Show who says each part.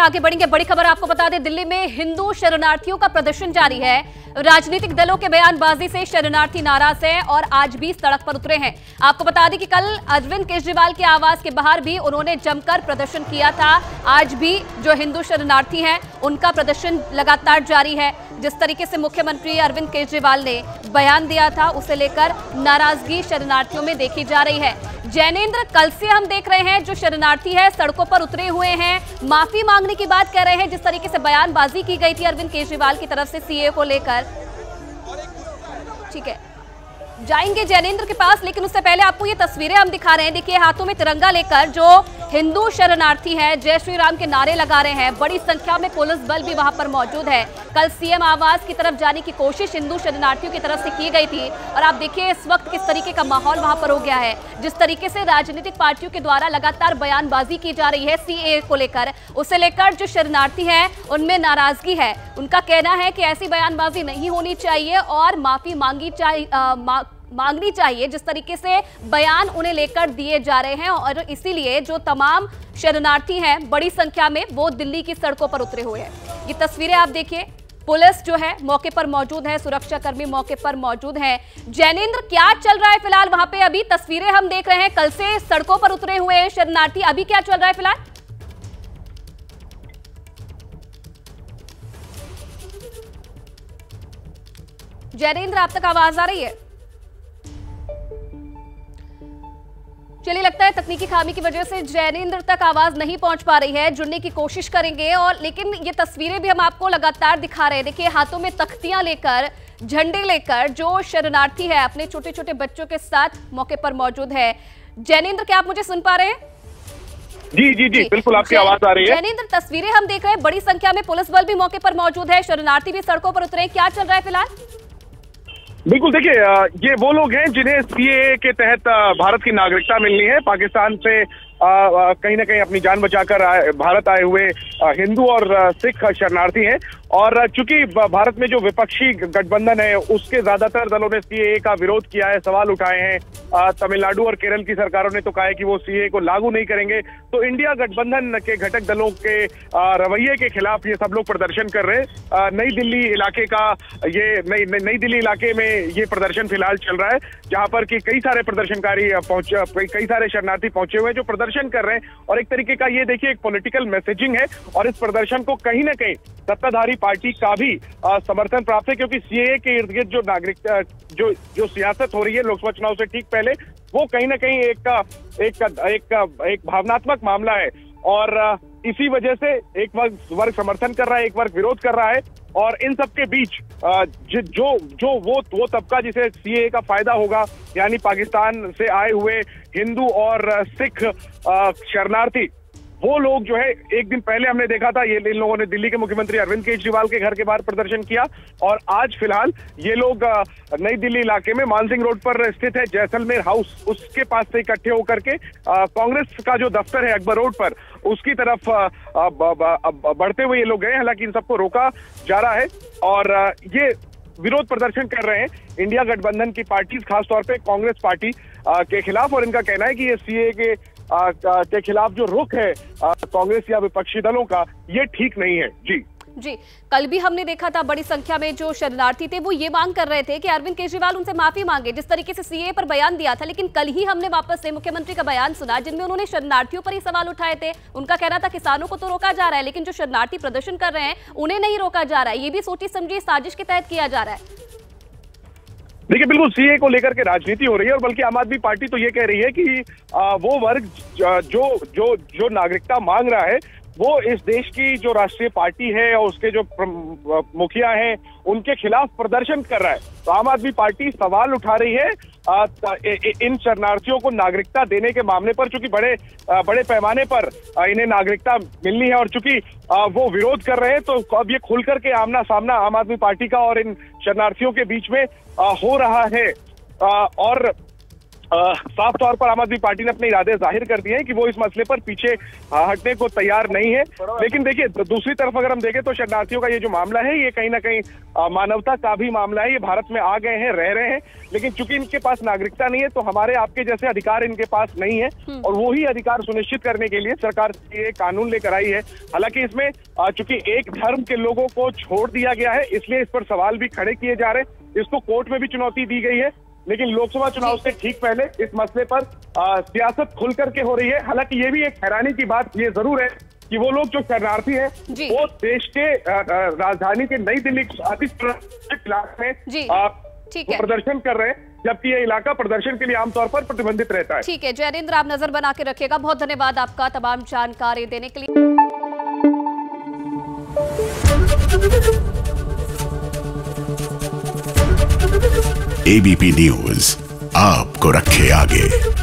Speaker 1: आगे बढ़ेंगे। बड़ी खबर आपको बता दें, दिल्ली में हिंदू शरणार्थियों का प्रदर्शन जारी है। राजनीतिक दलों के बयानबाजी से शरणार्थी नाराज हैं और आज भी सड़क पर उतरे हैं। आपको बता दें कि कल अरविंद केजरीवाल के आवास के बाहर भी उन्होंने जमकर प्रदर्शन किया था। आज भी जो हिंदू शरणार्थी हैं उनका प्रदर्शन लगातार जारी है। जिस तरीके से मुख्यमंत्री अरविंद केजरीवाल ने बयान दिया था, उसे लेकर नाराजगी शरणार्थियों में देखी जा रही है। जैनेंद्र, कल से हम देख रहे हैं जो शरणार्थी है सड़कों पर उतरे हुए हैं, माफी मांगने की बात कर रहे हैं। जिस तरीके से बयानबाजी की गई थी अरविंद केजरीवाल की तरफ से सीए को लेकर, ठीक है, जाएंगे जैनेंद्र के पास, लेकिन उससे पहले आपको ये तस्वीरें हम दिखा रहे हैं। देखिए, हाथों में तिरंगा लेकर जो हिंदू शरणार्थी हैं जय श्री राम के नारे लगा रहे हैं। बड़ी संख्या में पुलिस बल भी वहां पर मौजूद है। कल सीएम आवास की तरफ जाने की कोशिश हिंदू शरणार्थियों की तरफ से की गई थी और आप देखिए इस वक्त किस तरीके का माहौल वहां पर हो गया है। जिस तरीके से राजनीतिक पार्टियों के द्वारा लगातार बयानबाजी की जा रही है सीएए को लेकर, उसे लेकर जो शरणार्थी हैं उनमें नाराजगी है। उनका कहना है कि ऐसी बयानबाजी नहीं होनी चाहिए और माफी मांगनी चाहिए। जिस तरीके से बयान उन्हें लेकर दिए जा रहे हैं और इसीलिए जो तमाम शरणार्थी हैं बड़ी संख्या में वो दिल्ली की सड़कों पर उतरे हुए हैं। ये तस्वीरें आप देखिए, पुलिस जो है मौके पर मौजूद है, सुरक्षाकर्मी मौके पर मौजूद हैं। जैनेंद्र, क्या चल रहा है फिलहाल वहां पे? अभी तस्वीरें हम देख रहे हैं, कल से सड़कों पर उतरे हुए हैं शरणार्थी, अभी क्या चल रहा है फिलहाल? जैनेंद्र, आप तक आवाज आ रही है? चलिए, लगता है तकनीकी खामी की वजह से जैनेंद्र तक आवाज नहीं पहुंच पा रही है। जुड़ने की कोशिश करेंगे और लेकिन ये तस्वीरें भी हम आपको लगातार दिखा रहे हैं। देखिए, हाथों में तख्तियां लेकर, झंडे लेकर जो शरणार्थी है अपने छोटे छोटे बच्चों के साथ मौके पर मौजूद है। जैनेंद्र, क्या आप मुझे सुन पा रहे हैं?
Speaker 2: जी जी जी, बिल्कुल आपकी आवाज आ रही है।
Speaker 1: जैनेंद्र, तस्वीरें हम देख रहे हैं, बड़ी संख्या में पुलिस बल भी मौके पर मौजूद है, शरणार्थी भी सड़कों पर उतरे हैं। क्या चल रहा है फिलहाल?
Speaker 2: बिल्कुल, देखिए, ये वो लोग हैं जिन्हें सीएए के तहत भारत की नागरिकता मिलनी है। पाकिस्तान से कहीं ना कहीं अपनी जान बचाकर भारत आए हुए हिंदू और सिख शरणार्थी हैं। और चूंकि भारत में जो विपक्षी गठबंधन है उसके ज्यादातर दलों ने सीएए का विरोध किया है, सवाल उठाए हैं। तमिलनाडु और केरल की सरकारों ने तो कहा है कि वो सीएए को लागू नहीं करेंगे। तो इंडिया गठबंधन के घटक दलों के रवैये के खिलाफ ये सब लोग प्रदर्शन कर रहे हैं। नई दिल्ली इलाके का ये नई दिल्ली इलाके में ये प्रदर्शन फिलहाल चल रहा है, जहां पर कि कई सारे प्रदर्शनकारी कई सारे शरणार्थी पहुंचे हुए हैं जो प्रदर्शन कर रहे हैं। और एक तरीके का ये देखिए एक पॉलिटिकल मैसेजिंग है और इस प्रदर्शन को कहीं ना कहीं सत्ताधारी पार्टी का भी समर्थन प्राप्त है, क्योंकि सीएए के इर्द गिर्द जो नागरिकता जो सियासत हो रही है लोकसभा चुनाव से ठीक पहले, वो कहीं ना कहीं एक भावनात्मक मामला है। और इसी वजह से एक वर्ग समर्थन कर रहा है, एक वर्ग विरोध कर रहा है। और इन सब के बीच जो वो तबका जिसे सीएए का फायदा होगा, यानी पाकिस्तान से आए हुए हिंदू और सिख शरणार्थी, वो लोग जो है, एक दिन पहले हमने देखा था ये इन लोगों ने दिल्ली के मुख्यमंत्री अरविंद केजरीवाल के घर के बाहर प्रदर्शन किया। और आज फिलहाल ये लोग नई दिल्ली इलाके में मानसिंह रोड पर स्थित है जैसलमेर हाउस, उसके पास से इकट्ठे होकर के कांग्रेस का जो दफ्तर है अकबर रोड पर, उसकी तरफ बढ़ते हुए ये लोग गए। हालांकि इन सबको रोका जा रहा है और ये विरोध प्रदर्शन कर रहे हैं इंडिया गठबंधन की पार्टी, खासतौर पे कांग्रेस पार्टी के खिलाफ। और इनका कहना है कि ये सीएए के खिलाफ जो रुख है कांग्रेस या विपक्षी दलों का, ये ठीक नहीं है। जी,
Speaker 1: कल भी हमने देखा था बड़ी संख्या में जो शरणार्थी थे वो ये मांग कर रहे थे कि अरविंद केजरीवाल उनसे माफी मांगे। जिस तरीके से सीएए पर बयान दिया था, लेकिन कल ही हमने वापस से मुख्यमंत्री का बयान सुना जिनमें उन्होंने शरणार्थियों पर ही सवाल उठाए थे। उनका कहना था किसानों को तो रोका जा रहा है, लेकिन जो शरणार्थी प्रदर्शन कर रहे हैं उन्हें नहीं रोका जा रहा है। ये भी सोची समझी साजिश के तहत किया जा रहा है।
Speaker 2: देखिए, बिल्कुल सीएए को लेकर के राजनीति हो रही है और बल्कि आम आदमी पार्टी तो ये कह रही है कि वो वर्ग जो नागरिकता मांग रहा है वो इस देश की जो राष्ट्रीय पार्टी है और उसके जो मुखिया हैं उनके खिलाफ प्रदर्शन कर रहा है। तो आम आदमी पार्टी सवाल उठा रही है इन शरणार्थियों को नागरिकता देने के मामले पर, चूंकि बड़े पैमाने पर इन्हें नागरिकता मिलनी है और चूंकि वो विरोध कर रहे हैं, तो अब ये खुल करके आमना सामना आम आदमी पार्टी का और इन शरणार्थियों के बीच में हो रहा है। और साफ तौर पर आम आदमी पार्टी ने अपने इरादे जाहिर कर दिए हैं कि वो इस मसले पर पीछे हटने को तैयार नहीं है। लेकिन देखिए, दूसरी तरफ अगर हम देखें तो शरणार्थियों का ये जो मामला है, ये कहीं ना कहीं मानवता का भी मामला है। ये भारत में आ गए हैं, रह रहे हैं, लेकिन चूंकि इनके पास नागरिकता नहीं है तो हमारे आपके जैसे अधिकार इनके पास नहीं है, और वो ही अधिकार सुनिश्चित करने के लिए सरकार ये कानून लेकर आई है। हालांकि इसमें चूंकि एक धर्म के लोगों को छोड़ दिया गया है, इसलिए इस पर सवाल भी खड़े किए जा रहे हैं। इसको कोर्ट में भी चुनौती दी गई है, लेकिन लोकसभा चुनाव से ठीक पहले इस मसले पर सियासत खुल करके हो रही है। हालांकि ये भी एक हैरानी की बात ये जरूर है कि वो लोग जो शरणार्थी हैं वो देश के राजधानी के नई दिल्ली इलाके में प्रदर्शन कर रहे हैं, जबकि ये इलाका प्रदर्शन के लिए आमतौर पर प्रतिबंधित रहता है।
Speaker 1: ठीक है जयेंद्र, आप नजर बना के रखिएगा। बहुत धन्यवाद आपका तमाम जानकारी देने के लिए।
Speaker 3: एबीपी न्यूज आपको रखे आगे।